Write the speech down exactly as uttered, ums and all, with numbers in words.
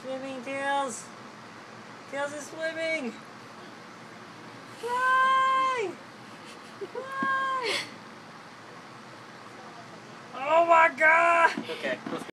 Swimming, Tails! Tails is swimming! Fly! Fly! Oh my god! Okay.